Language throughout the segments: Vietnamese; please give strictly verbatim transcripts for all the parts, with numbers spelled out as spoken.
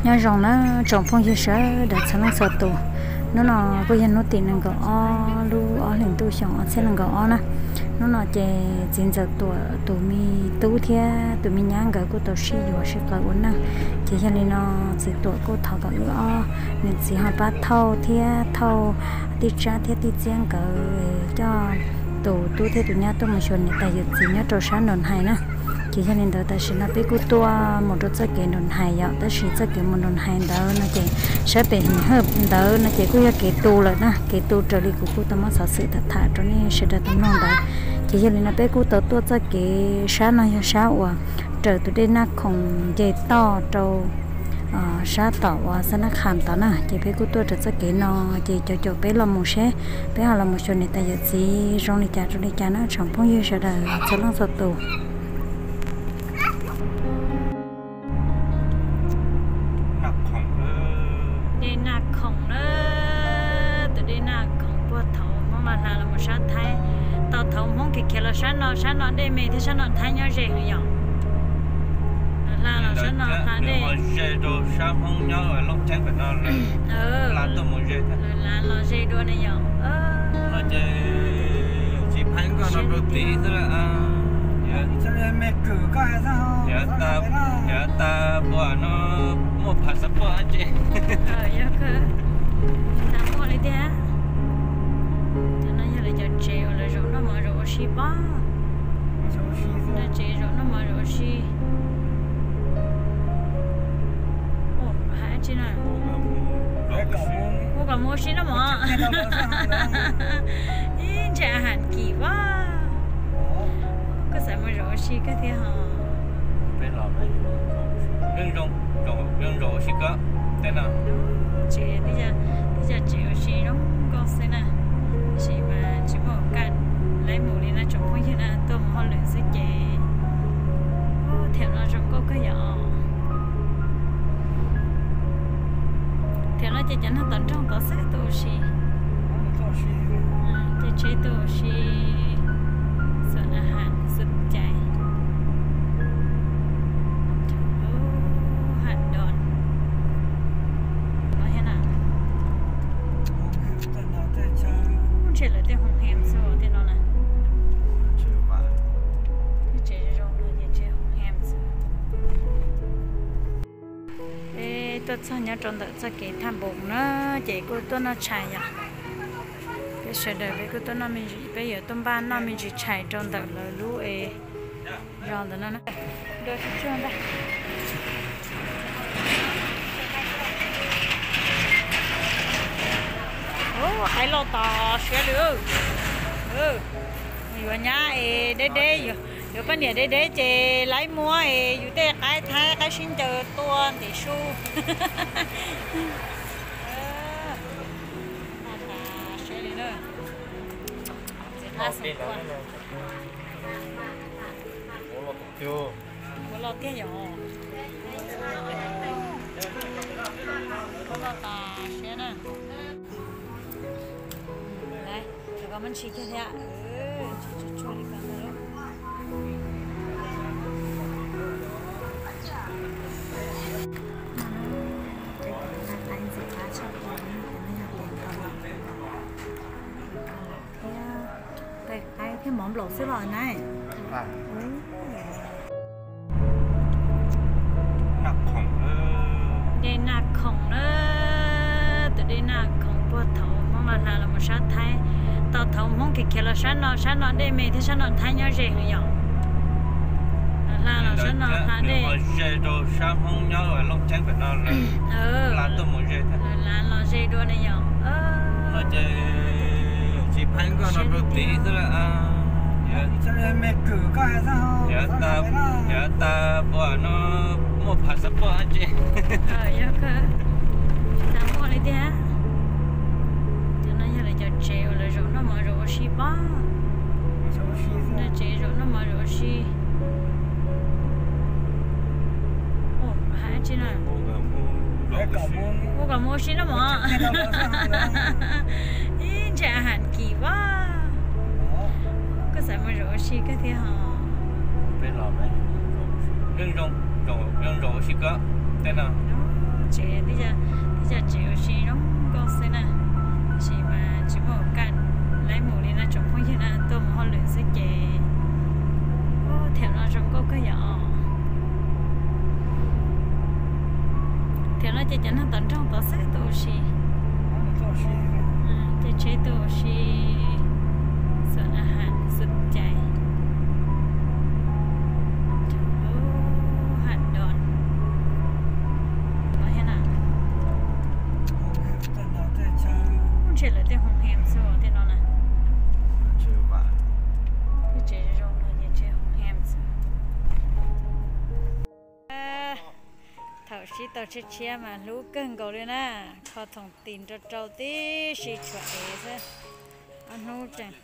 nhớ rằng nó trồng phong gì sợ để cho nó sợ tù nó nó bây giờ nó tiền năng gõ lu ở liền tu xong sẽ năng gõ nè nó nó chè chín giờ tuổi tụi mi tu thia tụi mi nhang gỡ của tụi sĩ vừa sẽ có uốn năng chỉ cho nên nó chỉ tuổi cô thọ gỡ nữa nên chỉ học bắt thâu thia thâu đi ra thia đi giang gỡ cho tụi tu thia tụi nhá tụi mình chuẩn để tại vì chỉ nhá trâu sáng đồn hay nè chỉ cho nên đó ta sẽ là biết của tôi một đôi chất kén đồn hay vậy ta sẽ chất kén một đồn hay đó nó chỉ sẽ bị hình hợp đó nó chỉ có cái tu rồi nè cái tu trở đi của cô ta mới sợ sự thật thà cho nên sẽ được tấm lòng đấy chỉ cho nên là biết của tôi tôi chất cái sáng này sáng à trở từ đây nó không dễ to trâu sáng tỏ và sáng nó khám tỏ nè chỉ biết của tôi chất kén nó chỉ cho cho bé làm một xe bé họ làm một số này tại vì gì trong này cha trong này cha nó chẳng phong như sẽ là sẽ làm sao tu sáng nó sáng nó đây mẹ thì sáng nó thay nhau rẻ hơn nhở là là sáng nó thay đây rẻ đồ sáng không nhớ rồi lúc chắc phải nó là tôi muốn rẻ thôi là là rẻ đồ này nhở nó chỉ chỉ phán con nó đồ tí thôi là cho nên mẹ cử coi sao giờ ta giờ ta bỏ nó một phát sắp bỏ chứ ờ giờ cơ ta mua lấy thế cho nó giờ lại cho treo là rồi nó mở rồi xí ba nó treo rồi nó mở rồi xí ô hai chị này mua cả mua xí nó mở in trả hẳn kỳ quá có sẽ mở rồi xí cái thế hả bên lò đấy rừng rong rong rừng rong xí có tên nào chị bây giờ bây giờ treo xí nó có thế này chị mà chỉ một cạnh lấy mũ đi là trồng không như là tôm hoa lửa sẽ chè theo nó trồng có cái nhỏ theo nó chỉ chẳng là tận trong có sẽ tổ xí chỉ chế tổ xí sợ là hạn sụt chạy hạn đòn có thế nào chỉ là cái hồng hèm sao thì nó nè chỉ rong nó chỉ chỉ hồng hèm sao ê tôi sao nhớ trong đó cho cái tham bụng nó chỉ có tôi nó chạy à cái sự đời với cái tôi nó mình bây giờ tôi ban nó mình chỉ chạy trong đó là lú ê rong đó nó được chưa đây hay lo tỏ xe được ừ nhiều nhá ê đế đế nhiều nhiều cái này đế đế chè lấy mua ê nhiều cái cái thay cái xin chờ tuôn thì su xe đi nữa mua lo tiền nhỏ mua lo tỏ xe nè đây, rồi mình chỉ cái thế ừ, chỉ cho đi cả nữa. Cái cái cái món lẩu xí lòi này. nạc khổng đây nạc khổng nữa, từ đây nạc khổng bữa thầu mong là là một sát thái tao thầu mong cái kia là sát nó sát nó đây mẹ thì sát nó thay nhau rẻ hơn nhở là là sát nó thay đây rẻ đồ sáng không nhớ rồi lúc chắc phải nó là tôi muốn rẻ thôi là là rẻ đồ này nhở nó chỉ chỉ phán con nó đồ tí thôi là cho nên mẹ cử coi sao giờ ta giờ ta bỏ nó một phát sắp bỏ chứ ờ giờ cơ ta mua lấy thế cho nó giờ lại cho treo là rồi nó mở rồi xí ba nó treo rồi nó mở rồi xí ô hai chị này mua cả mua xí nó mở in trả hẳn kỳ quá có sẽ mở rồi xí cái thế hả bên lò đấy rừng rong rong rừng rong xí có tên nào chế bây giờ bây giờ chế ở xí nó có xe nè xí mà chỉ một cái lấy một đi là trồng không như là tôi mà họ luyện sẽ chế ô theo nó trồng có cái nhỏ theo nó chỉ cho nó tận trong tao sẽ tôi xí chế chế tôi xí sợ là hạn sức chạy chế là tên hồng hèm sao tên nó nè chưa bạn cái chế rong là gì chế hồng hèm sao thảo sĩ tao chế chế mà lú cưng cầu lên nè khó thông tin cho trâu tí sĩ chua ế sao anh nô chẳng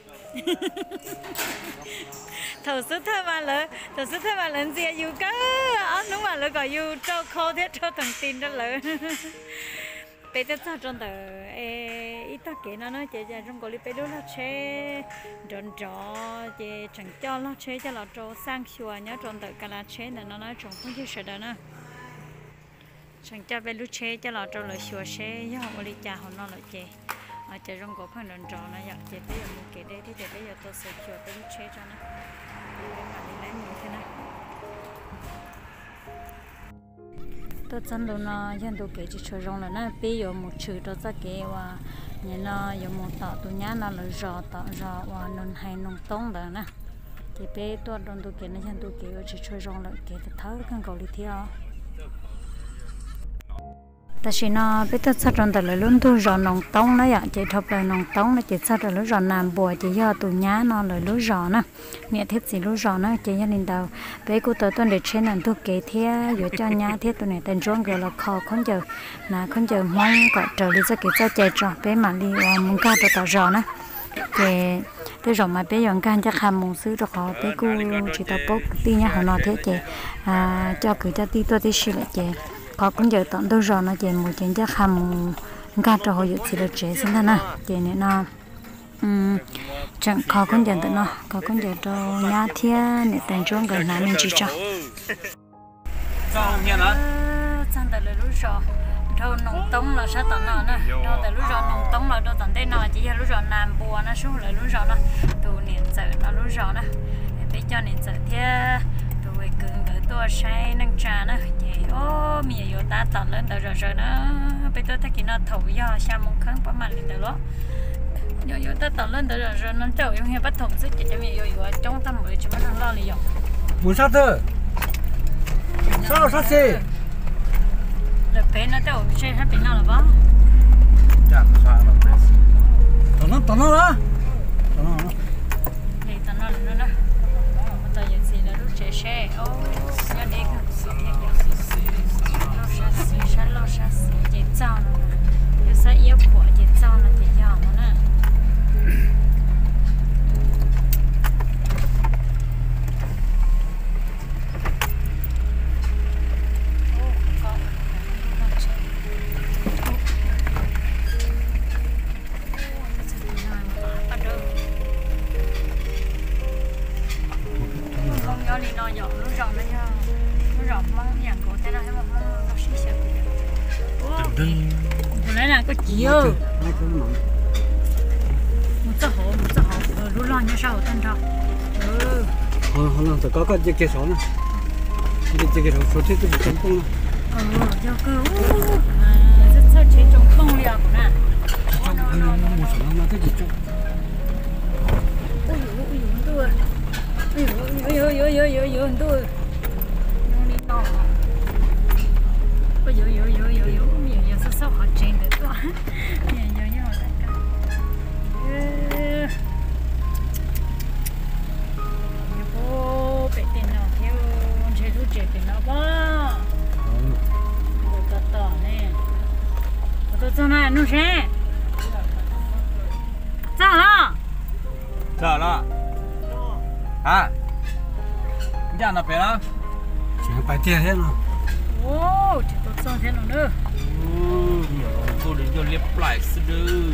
thảo sĩ thơ mà lỡ thảo sĩ thơ mà lần gì yêu cơ anh đúng mà lỡ gọi yêu trâu khó thiết trâu thông tin cho lỡ bây giờ sao trong tờ ít ta kể nó nói chị trong cổ lý bây giờ nó chế tròn trò chị chẳng cho nó chế cho nó trò sang chùa nhớ trong tờ cả là chế là nó nói trong không chỉ sợ đó nè chẳng cho bây lúc chế cho nó trò là chùa chế nhớ không có lý cha họ nó là chị ở chị trong cổ phần tròn trò nó dặn chị bây giờ một kể đây thì bây giờ tôi sẽ chùa bây lúc chế cho nó mà đi lấy như thế này tôi chân luôn nó dân tôi kể chỉ chơi rong là nó bây giờ một chữ đó ra kể và nhà nó giờ một tạo tôi nhá nó là rò tạo rò và nông hay nông tông đó nè thì bây tôi trong tôi kể nó dân tôi kể chỉ chơi rong là kể thì tháo cái cầu đi theo ta chỉ nó bây giờ sao trong đó là luôn tôi rò nông tông nó vậy chỉ thập là nông tông nó chỉ sao là lúc rò nằm bùa chỉ do tôi nhá nó là lúc rò nè mẹ thiết gì lúc rò nó chỉ gia đình đầu bây cô tới tuần để trên là tôi kể theo giữa cho nhá thiết tôi này tên trốn gọi là kho con giờ là con giờ mong gọi trở đi cho kể cho chạy trò bé mà đi muốn ca tôi tạo rò nè thì tôi rò mà bé dọn can chắc hàm một xứ được họ bé cô chỉ tao bốc ti nhá họ nói thế chị à cho cứ cho ti tôi ti xí lại chị có cũng giờ tận tôi rồi nó chỉ một chuyện chắc hàm cá trò hồi dự được chế xin thân à chỉ này nó chẳng có cũng giờ tận nó có cũng giờ cho nhà thia để tên trốn gần nào mình chỉ cho sao nghe nó sang tại là lúc rồi đâu nông tông là sao tận nó nè đâu tại lúc rồi nông tông là đâu tận đây nó chỉ là lúc rồi nam bùa nó xuống là lúc rồi nó từ niệm giờ nó lúc rồi nè để cho niệm giờ thia tôi cưng đỡ tôi say năng trà nó ô mẹ yêu ta tận lên tới rồi rồi nó bây giờ ta chỉ nó thầu do sao muốn kháng quá mạnh lên tới đó yêu yêu ta tận lên tới rồi rồi nó trâu yêu hay bắt thùng sức chỉ cho mẹ yêu yêu trong tâm mới chúng nó lo liền muốn sao thế sao sao gì là bé nó trâu chơi hết bên nào là bao chẳng sao là tao nó tao nó đó tao nó thì tận nó nữa nè mà tao giờ gì là lúc chơi xe ô giờ đi lo sa chế tạo nó nè, sẽ yêu của chế tạo nó chế tạo nó nè. Không do đi nó nhỏ nó rộng nó nha, nó rộng mong nhàng cổ thế nào hay mà mong nó xí xíu. Hôm nay là có chiều một số hộ một số hộ lúc lo như sao tên đó ừ họ họ làm tự có cái gì kia số nè cái gì kia số thế thì trồng bông ừ cho cơ à rất sao chế trồng bông liao của nè một số năm cái gì trồng ôi ôi ôi ôi ôi ôi ôi ôi ôi ôi tôi nó đi to ôi ôi ôi ôi ôi ôi nhiều nhiều sao sao họ trên được quá nhiều nhiều như họ lại cả nhiều cô bị tiền nào theo chơi lúc chơi tiền nào ba rồi tao tao nè tôi cho nó nuôi xe sao đó sao đó à nhà nó bé đó chỉ phải tiền hết rồi ô chỉ tôi cho thế nào nữa cô đến cho liếp lại sư đư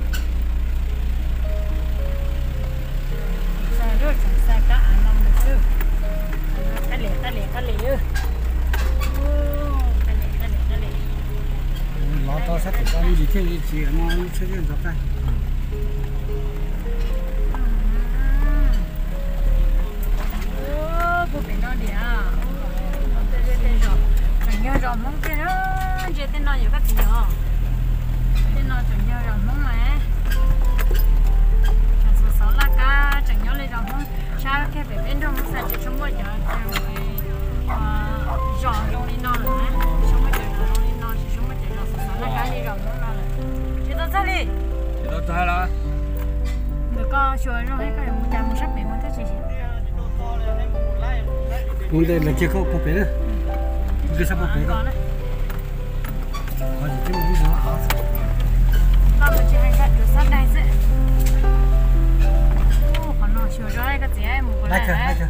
sai rồi chẳng sai cả anh năm được chứ ta lệ ta lệ ta lệ ư ô ta lệ ta lệ ta lệ 几天一几嘛，吃点早饭。 哦，不变到的啊！对对对，说，正要让梦的人，这电脑有个字哦，电脑正要让梦哎，但是说那个正要来让梦，啥开别变成梦啥子什么叫这为啊让用的脑了呢？什么叫让用的脑是什么叫让是说那个的让梦了了？知道这里？ 知道在了。 那个学让那个人家没啥变，我在这些。 我哋嚟接個個別咧，幾十個別噶，我已經冇咗啊。 那我去还看这三代子，哦，可能学着那个节目过来來去來去，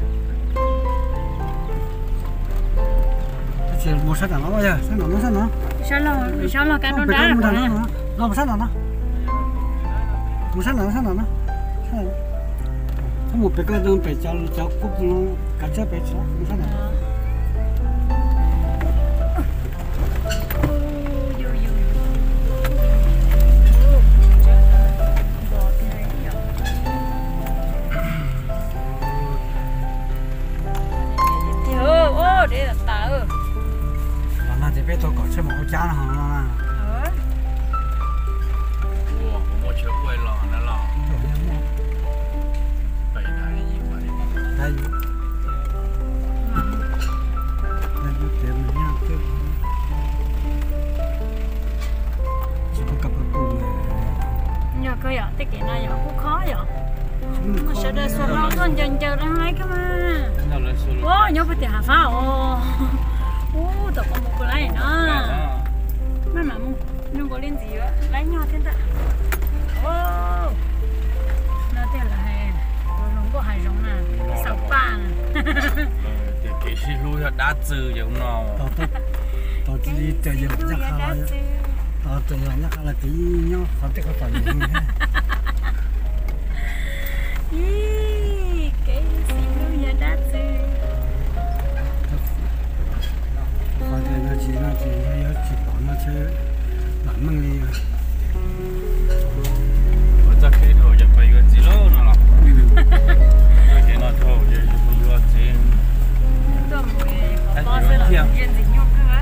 而且冇啥人啦，呀，啥人啦啥人？ 小老小老干中別打过来， 冇啥人啦，那冇啥人啦，冇啥人啥人啦，啥人？他冇別個人別叫叫個不能，隔隻別叫冇啥人。 有有有，有哦，这个大哦。 那这邊都搞出冇家啦，哈。 哇，我冇吃过了，那了。北南一块。 还有，那就这么样就，只不过不够了。 nhà cơ ya, tất cả này ya, cũng khó ya. Mà sao đây số lao con chân chân đang lấy cái mà. Nào lên số. Ô, nhớ phải tiền phá ô. Ô, tao có một cái này nữa. Mà mà mu, nhưng có liên gì vậy? Lấy nhau thế ta. Ô, nó thế là hay, rồi nó có hay giống nè, sáu ba nè. Thì cái xí lúa là đá trừ giống nào. Tao tao tao chỉ tự nhiên nhắc khá là, tao tự nhiên nhắc khá là tí nhau, không biết có phải gì không ha. Ý, cái xí lúa đá trừ. Phải thì nó chỉ nó chỉ nó chỉ bỏ nó chơi làm măng đi. Ở这开头就背个几楼呢了。这给那头就就不要钱。 Tôi mới có bao giờ là chuyện gì nhau cơ á.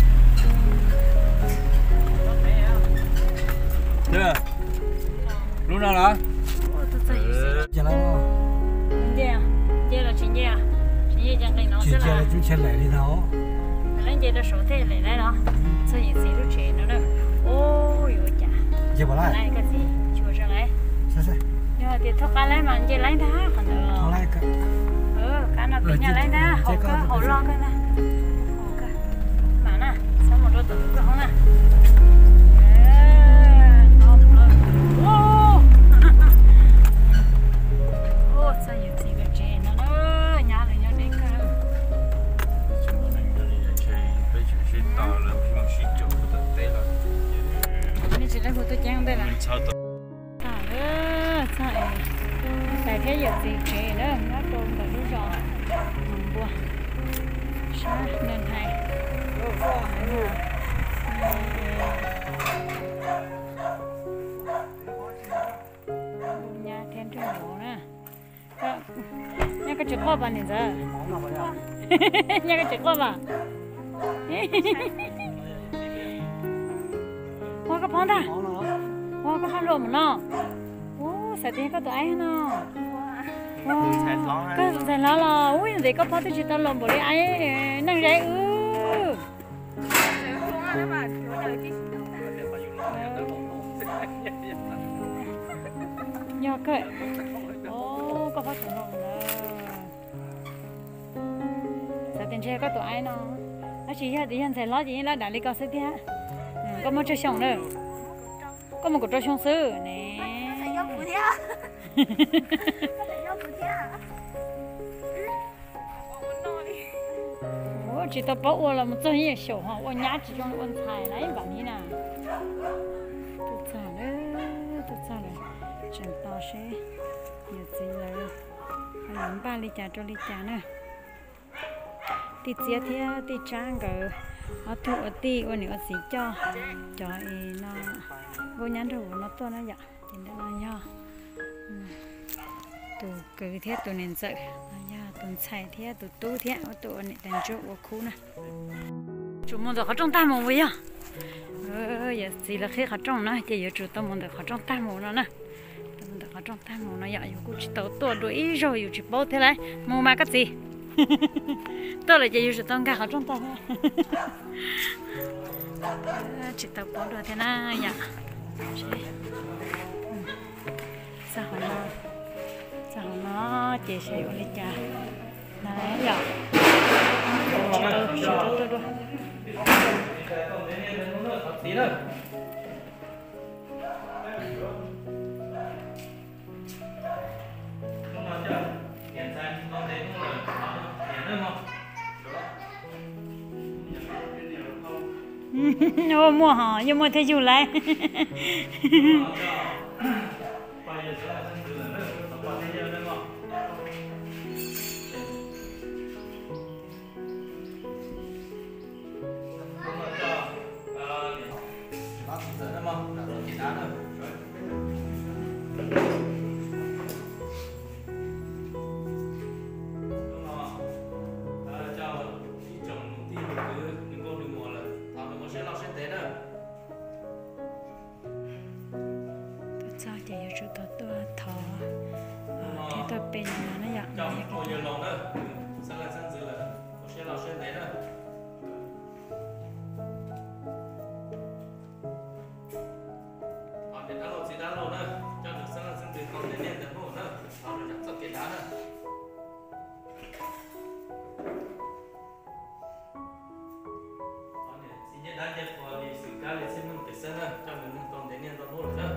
Thế lúc nào là? Ô, tôi thấy gì? Giờ nào? Gì à? Gì là chuyện gì à? Chuyện gì chẳng định nó Chỉ sẽ giờ là. chúng chơi lại đi nào? Lên gì là số thế lại lại đó. Sao gì gì lúc chuyện nữa đó. Ô, yêu chả. Giờ bỏ lại. Lại cái gì? Chua ra lại. Sao sao? Nhưng mà thì thôi cái lấy mà gì lấy đó còn được. Bỏ lại cả. Ừ, cái nào cái nhà lấy đó. Hậu cơ, hậu lo cái này. Hậu cơ. Mà nè, sao một đôi tụi cái không nè. Sao nhiều gì cái chuyện nó nó nhà này nhà đấy cơ. Nên chỉ là của tôi chăng đây là. Sao đó, sao ấy. Tại thế giờ gì chuyện đó, nó tôm là lúc rồi. Mừng bùa. Sao nên hay. Nhà thêm thêm đồ nè. Nhà cái chữ khoa bà này giờ. Nhà cái chữ khoa bà. Hoa cái phong ta. Hoa cái phong rồi mà nó. Ô, sao thế có tụi ai nó. Cái giải lá là, ui, để có phong tôi chỉ tao làm bộ đi ai năng dạy ư. Nhà cái. Ô, có phát triển rồi đó. Sao tiền chơi có tụi ai nó. Nó chỉ là tí hình giải lá gì là đã đi có sức thế. Có một chỗ xong nữa. Có một chỗ xong sư nè. Ủa, chị tao bảo là một trong những shổ họ ôn nhát chỉ trong ôn xài lấy bản như nào. Tôi sao đấy, tôi sao đấy. Chẳng tao sẽ nhiều gì là phải làm ba ly trà cho ly trà nữa. Thì chia theo thì trang cỡ ở thu ở ti ở này ở xí cho cho nó vô nhắn đồ nó to nó dạ chỉ để nó nhau tụ cứ thế tụ nên dậy ya tụ chạy thế tụ tu thế ở tụ này đàn chỗ ở khu này chúng mình được họ trong tay một vậy à ờ giờ gì là khi họ trong nó chỉ giờ chủ tâm mình được họ trong tay một nó nè tâm được họ trong tay một nó dạ cũng chỉ tàu to đuổi rồiอยู่chỉ bao thế này mua mà cái gì tôi là chỉอยู่trong cả họ trong tay chỉ tàu bao đuổi thế này dạ sao họ nó sao nó chỉ sẽ ở đây cha này dạ chỉ tàu chỉ tàu tôi đuổi tí nữa ô mua hả nhưng mà thấy dù lại sao chị cho tôi tôi thọ thế tôi bên nó nó dặn trong ngồi nhiều lòng nữa sang là sang dưới là có xe lò xe đấy nữa họ để đá lô chỉ đá lô nữa cho được sang là sang dưới còn đến nền được nữa họ được đặt cái đá nữa họ để xin nhớ đá nhật của lịch sử cá lịch sử mình phải sang nữa cho mình còn đến nền còn nữa nữa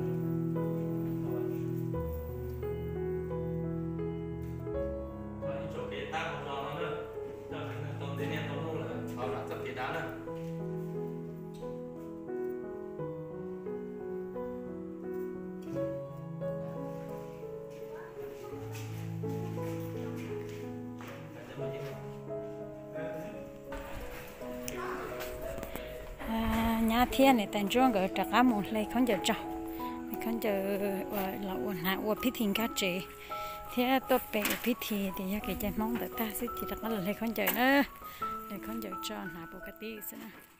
nhà thiên này tận trung cái trạc cá một lấy con giờ trâu con giờ là uốn hạ uốn pít thìn cá chế thế tôi bé pít thìn thì cái trái mong đợi ta sẽ chỉ đặt nó là lấy con giờ nữa lấy con giờ cho hạ bộ cái tí nữa